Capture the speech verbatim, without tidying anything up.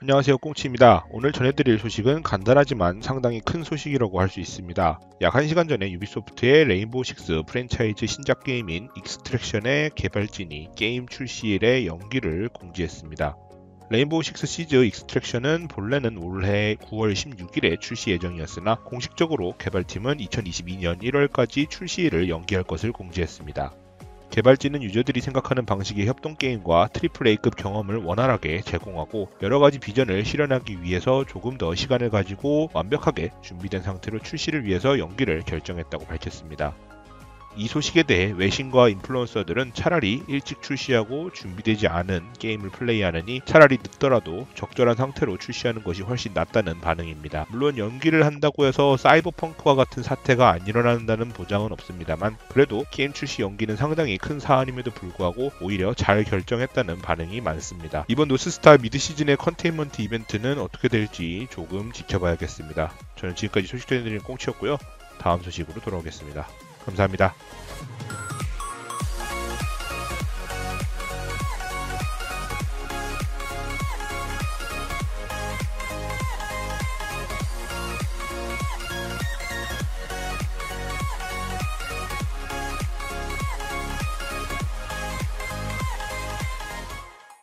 안녕하세요, 꽁치입니다. 오늘 전해드릴 소식은 간단하지만 상당히 큰 소식이라고 할 수 있습니다. 약 한 시간 전에 유비소프트의 레인보우 식스 프랜차이즈 신작 게임인 익스트랙션의 개발진이 게임 출시일의 연기를 공지했습니다. 레인보우 식스 시즈 익스트랙션은 본래는 올해 구월 십육일에 출시 예정이었으나 공식적으로 개발팀은 이천이십이년 일월까지 출시일을 연기할 것을 공지했습니다. 개발진은 유저들이 생각하는 방식의 협동 게임과 트리플 A급 경험을 원활하게 제공하고 여러가지 비전을 실현하기 위해서 조금 더 시간을 가지고 완벽하게 준비된 상태로 출시를 위해서 연기를 결정했다고 밝혔습니다. 이 소식에 대해 외신과 인플루언서들은 차라리 일찍 출시하고 준비되지 않은 게임을 플레이하느니 차라리 늦더라도 적절한 상태로 출시하는 것이 훨씬 낫다는 반응입니다. 물론 연기를 한다고 해서 사이버펑크와 같은 사태가 안 일어난다는 보장은 없습니다만 그래도 게임 출시 연기는 상당히 큰 사안임에도 불구하고 오히려 잘 결정했다는 반응이 많습니다. 이번 노스스타 미드 시즌의 컨테인먼트 이벤트는 어떻게 될지 조금 지켜봐야겠습니다. 저는 지금까지 소식 전해드린 꽁치였고요. 다음 소식으로 돌아오겠습니다. 감사합니다.